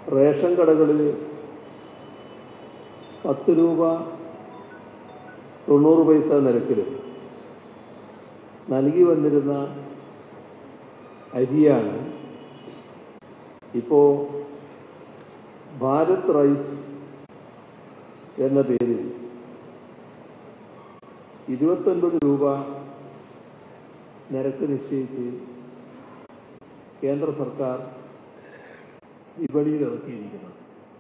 Ration കടകളിൽ 10 രൂപ 90 പൈസ നിരക്കിൽ നൽകി വന്നിരുന്ന അരിയാണ് ഇപ്പോൾ ഭാരത് റൈസ് എന്ന പേരിൽ 29 രൂപ നിരക്ക് നിശ്ചയിച്ച് കേന്ദ്ര സർക്കാർ വിപണിയിൽ ഇറക്കിയിരിക്കുന്നത്.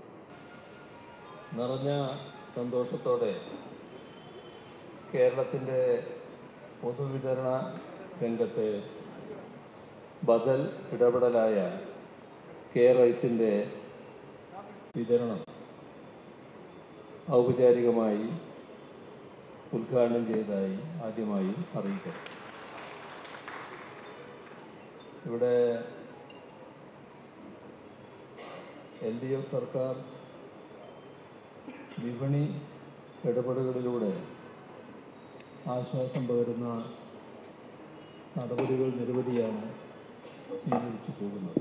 നിറഞ്ഞ സന്തോഷത്തോടെ കേരളത്തിൻ്റെ പൊതുവിതരണ രംഗത്തെ ബദൽ ഇടപെടലായ കെ റൈസിൻ്റെ വിതരണം ഔപചാരികമായി ഉദ്ഘാടനം ചെയ്തതായി ആദ്യമായി അറിയിക്കട്ടെ. ഇവിടെ LDF സർക്കാർ വിപണി ഇടപെടലുകളിലൂടെ ആശ്വാസം പകരുന്ന നടപടികൾ നിരവധിയാണ് സ്വീകരിച്ചു പോകുന്നത്.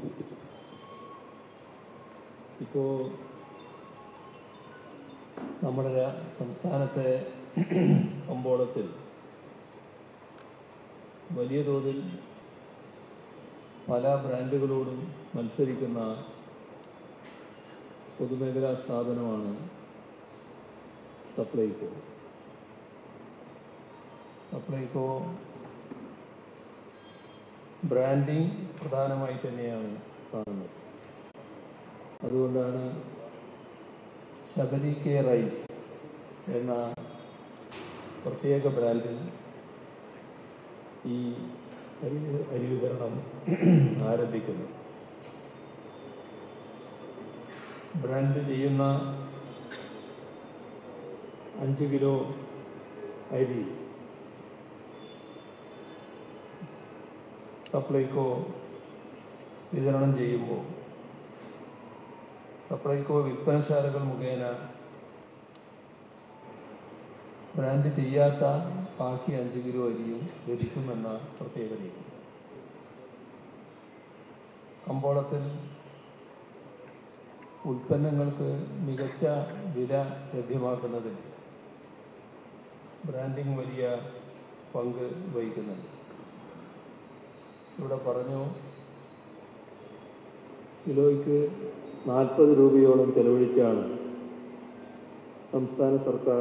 ഇപ്പോൾ നമ്മുടെ സംസ്ഥാനത്തെ കമ്പോളത്തിൽ വലിയ തോതിൽ പല ബ്രാൻഡുകളോടും മത്സരിക്കുന്ന പൊതുമേഖലാ സ്ഥാപനമാണ് സപ്ലൈകോ. സപ്ലൈകോ ബ്രാൻഡിങ് പ്രധാനമായി തന്നെയാണ് കാണുന്നത്. അതുകൊണ്ടാണ് ശബരി കെ റൈസ് എന്ന പ്രത്യേക ബ്രാൻഡിൽ ഈ അരി വിതരണം ആരംഭിക്കുന്നത്. ബ്രാൻഡ് ചെയ്യുന്ന 5 കിലോ അരി സപ്ലൈകോ വിതരണം ചെയ്യുമ്പോൾ സപ്ലൈകോ വിൽപ്പനശാലകൾ മുഖേന ബ്രാൻഡ് ചെയ്യാത്ത ബാക്കി 5 കിലോ അരിയും ലഭിക്കുമെന്ന പ്രത്യേകതയുണ്ട്. കമ്പോളത്തിൽ ഉൽപ്പന്നങ്ങൾക്ക് മികച്ച വില ലഭ്യമാക്കുന്നതിൽ ബ്രാൻഡിങ് വലിയ പങ്ക് വഹിക്കുന്നുണ്ട്. ഇവിടെ പറഞ്ഞു, കിലോയ്ക്ക് 40 രൂപയോളം ചെലവഴിച്ചാണ് സംസ്ഥാന സർക്കാർ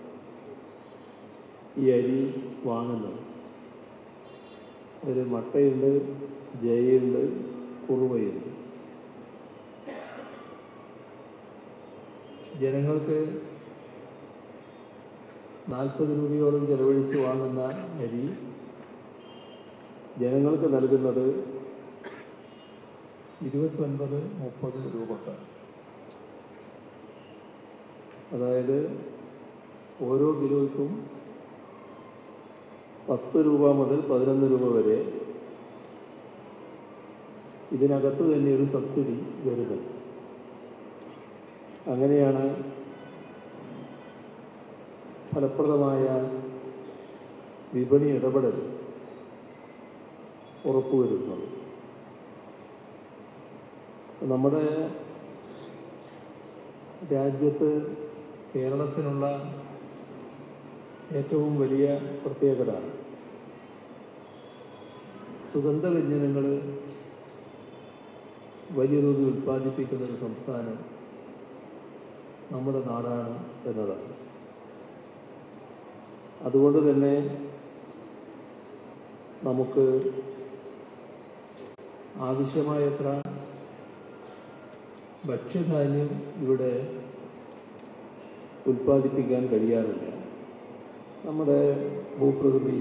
ഈ അരി വാങ്ങുന്നത്. അതിൽ മട്ടയുണ്ട്, ജയുണ്ട്, കുറുവയുണ്ട്. ജനങ്ങൾക്ക് 40 രൂപയോളം ചെലവഴിച്ച് വാങ്ങുന്ന അരി ജനങ്ങൾക്ക് നൽകുന്നത് 29-30 രൂപക്കാണ്. അതായത് ഓരോ കിലോയ്ക്കും 10 രൂപ മുതൽ 11 രൂപ വരെ ഇതിനകത്ത് തന്നെ ഒരു സബ്സിഡി വരുന്നുണ്ട്. അങ്ങനെയാണ് ഫലപ്രദമായ വിപണി ഇടപെടൽ ഉറപ്പുവരുന്നത്. നമ്മുടെ രാജ്യത്ത് കേരളത്തിനുള്ള ഏറ്റവും വലിയ പ്രത്യേകത സുഗന്ധവ്യഞ്ജനങ്ങൾ വലിയ തോതിൽ ഉൽപ്പാദിപ്പിക്കുന്ന ഒരു സംസ്ഥാനം നമ്മുടെ നാടാണ് എന്നതാണ്. അതുകൊണ്ട് തന്നെ നമുക്ക് ആവശ്യമായത്ര ഭക്ഷ്യധാന്യം ഇവിടെ ഉൽപ്പാദിപ്പിക്കാൻ കഴിയാറില്ല. നമ്മുടെ ഭൂപ്രകൃതി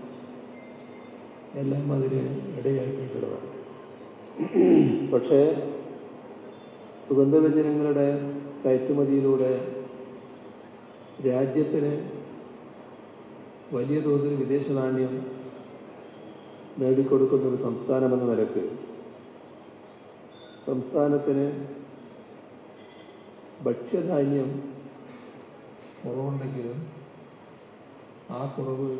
എല്ലാം അതിന് ഇടയാക്കിയിട്ടുള്ളതാണ്. പക്ഷേ സുഗന്ധവ്യഞ്ജനങ്ങളുടെ കയറ്റുമതിയിലൂടെ രാജ്യത്തിന് വലിയ തോതിൽ വിദേശ നാണ്യം നേടിക്കൊടുക്കുന്ന ഒരു സംസ്ഥാനമെന്ന നിലക്ക് സംസ്ഥാനത്തിന് ഭക്ഷ്യധാന്യം കുറവുണ്ടെങ്കിലും ആ കുറവ്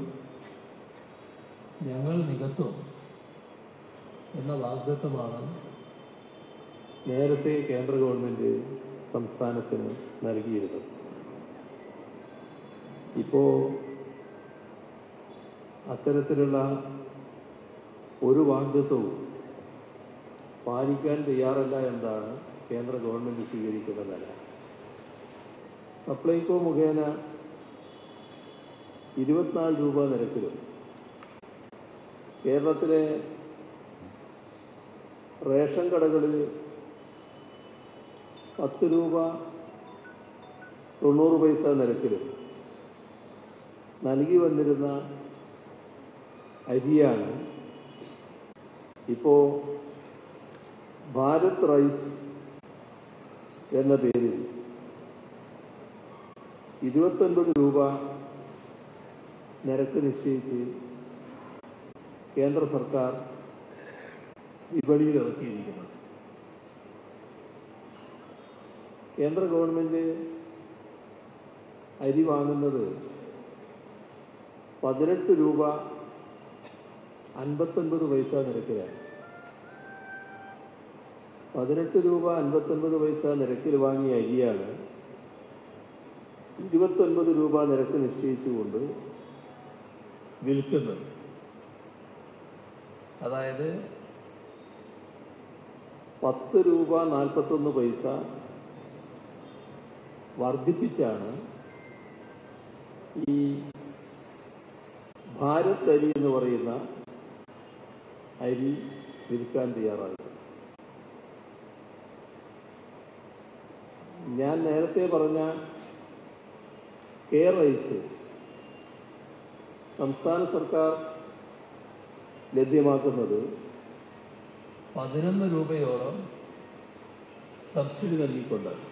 ഞങ്ങൾ നികത്തും എന്ന വാഗ്ദത്തമാണ് നേരത്തെ കേന്ദ്ര ഗവൺമെൻറ് സംസ്ഥാനത്തിന് നൽകിയിരുന്നത്. ഇപ്പോൾ അത്തരത്തിലുള്ള ഒരു വാഗ്ദത്വവും പാലിക്കാൻ തയ്യാറല്ല എന്നതാണ് കേന്ദ്ര ഗവൺമെൻറ് സ്വീകരിക്കുന്ന നില. സപ്ലൈകോ മുഖേന 24 രൂപ നിരക്കിലും കേരളത്തിലെ റേഷൻ കടകളിൽ 10 രൂപ 90 പൈസ നിരക്കിലും നൽകി വന്നിരുന്ന അരിയാണ് ഇപ്പോൾ ഭാരത് റൈസ് എന്ന പേരിൽ 29 രൂപ നിരക്ക് നിശ്ചയിച്ച് കേന്ദ്ര സർക്കാർ വിപണിയിൽ ഇറക്കിയിരിക്കുന്നത്. കേന്ദ്ര ഗവൺമെൻറ് അരി വാങ്ങുന്നത് 18 രൂപ 59 പൈസ നിരക്കിലാണ്. 18 രൂപ 59 പൈസ നിരക്കിൽ വാങ്ങിയ അരിയാണ് 29 രൂപ നിരക്ക് നിശ്ചയിച്ചുകൊണ്ട് വിൽക്കുന്നത്. അതായത് 10 രൂപ 41 പൈസ വർദ്ധിപ്പിച്ചാണ് ഈ ഭാരത് അരി എന്ന് പറയുന്ന അരി വിൽക്കാൻ തയ്യാറായത്. ഞാൻ നേരത്തെ പറഞ്ഞ കെ റൈസ് സംസ്ഥാന സർക്കാർ ലഭ്യമാക്കുന്നത് 11 രൂപയോളം സബ്സിഡി നൽകിക്കൊണ്ടാണ്.